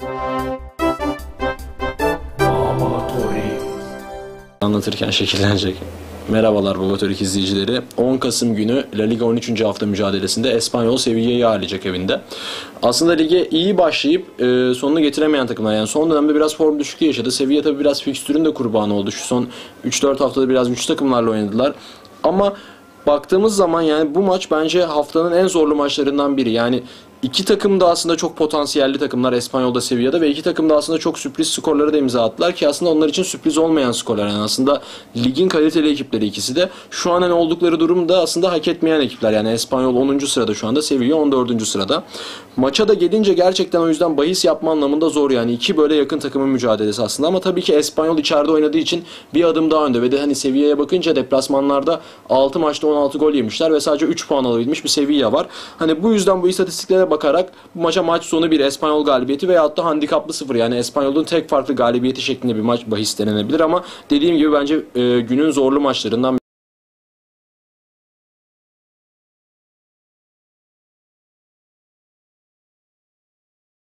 Anlatırken şekillenecek. Merhabalar Baba Türk izleyicileri. 10 Kasım günü La Liga 13. hafta mücadelesinde Espanyol Sevilla'yı ağırlayacak evinde. Aslında lige iyi başlayıp sonunu getiremeyen takımlar. Yani son dönemde biraz form düşüklüğü yaşadı. Sevilla tabii biraz fikstürün de kurbanı oldu. Şu son 3-4 haftada biraz güçlü takımlarla oynadılar. Ama baktığımız zaman yani bu maç bence haftanın en zorlu maçlarından biri. Yani iki takım da aslında çok potansiyelli takımlar Espanyol'da, Sevilla'da ve iki takım da aslında çok sürpriz skorları da imza attılar ki aslında onlar için sürpriz olmayan skorlar. Yani aslında ligin kaliteli ekipleri ikisi de. Şu an oldukları durumda aslında hak etmeyen ekipler. Yani Espanyol 10. sırada şu anda, Sevilla 14. sırada. Maça da gelince gerçekten o yüzden bahis yapma anlamında zor yani. İki böyle yakın takımın mücadelesi aslında ama tabii ki Espanyol içeride oynadığı için bir adım daha önde ve de hani Sevilla'ya bakınca deplasmanlarda 6 maçta 16 gol yemişler ve sadece 3 puan alabilmiş bir Sevilla var. Hani bu yüzden bu istatistiklere bakarak bu maça maç sonu bir Espanyol galibiyeti veyahut da handikaplı 0 yani Espanyol'un tek farklı galibiyeti şeklinde bir maç bahis denenebilir ama dediğim gibi bence günün zorlu maçlarından